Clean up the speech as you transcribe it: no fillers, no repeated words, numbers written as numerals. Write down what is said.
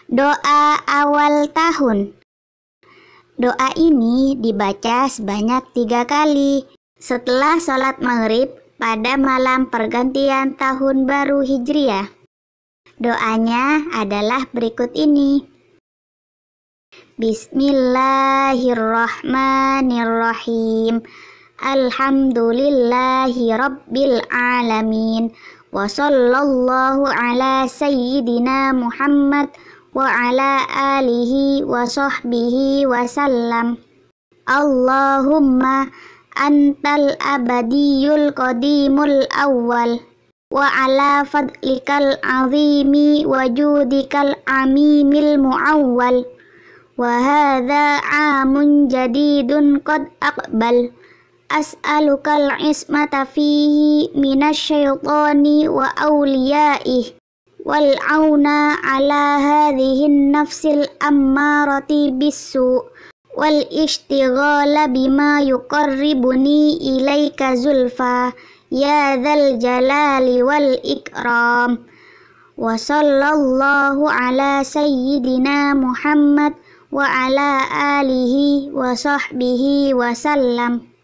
Doa awal tahun. Doa ini dibaca sebanyak 3 kali setelah sholat maghrib pada malam pergantian tahun baru Hijriah. Doanya adalah berikut ini. Bismillahirrahmanirrahim. Alhamdulillahi rabbil alamin. Wa sallallahu ala sayyidina Muhammad wa ala alihi wa sahbihi wa sallam. Allahumma antal abadiyul qadimul awwal wa ala fadlikal azimi wa judikal amimil muawwal wa hadha amun jadidun qad aqbal. As'alukal ismata fihi minasyaitani wa awliyaih wal auna ala hadhihin nafsil ammarati bisu wal ishtighala bima yuqarribuni ilaika zulfa ya dzal jalali wal ikram. Wa sallallahu ala sayyidina Muhammad wa ala alihi wa sahbihi wa sallam.